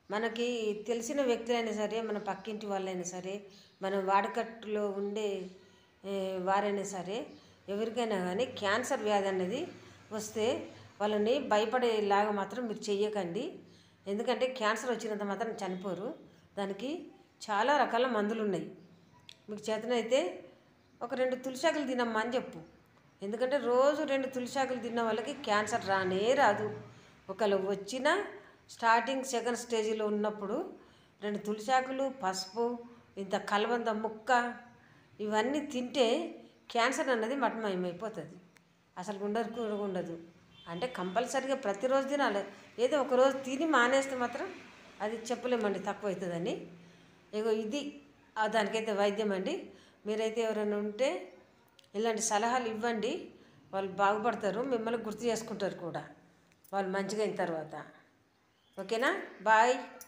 మనకి తెలిసిన వ్యక్తులైనా సరే, మన పక్కింటి వాళ్ళైనా సరే, మనం వాడకట్టులో ఉండే వారైనా సరే, ఎవరికైనా కానీ క్యాన్సర్ వ్యాధి అనేది వస్తే వాళ్ళని భయపడేలాగా మాత్రం మీరు చెయ్యకండి. ఎందుకంటే క్యాన్సర్ వచ్చినంత మాత్రం చనిపోరు. దానికి చాలా రకాల మందులు ఉన్నాయి. మీకు చేతనైతే ఒక 2 తులసాకులు తినమ్మా అని చెప్పు. ఎందుకంటే రోజు 2 తులసాకులు తిన్న వాళ్ళకి క్యాన్సర్ రానే రాదు. ఒకవేళ వచ్చినా స్టార్టింగ్ సెకండ్ స్టేజీలో ఉన్నప్పుడు 2 తులసాకులు, పసుపు, ఇంత కలబంద ముక్క ఇవన్నీ తింటే క్యాన్సర్ అన్నది మటమయమైపోతుంది. అసలు ఉండదు. అంటే కంపల్సరీగా ప్రతిరోజు తినాలి. ఏదో ఒకరోజు తిని మానేస్తే మాత్రం అది చెప్పలేమండి తక్కువ అవుతుందని. ఇగో ఇది దానికైతే వైద్యం అండి. మీరైతే ఎవరైనా ఉంటే ఇలాంటి సలహాలు ఇవ్వండి. వాళ్ళు బాగుపడతారు, మిమ్మల్ని గుర్తు చేసుకుంటారు కూడా వాళ్ళు మంచిగా అయిన తర్వాత. ఓకేనా? బాయ్.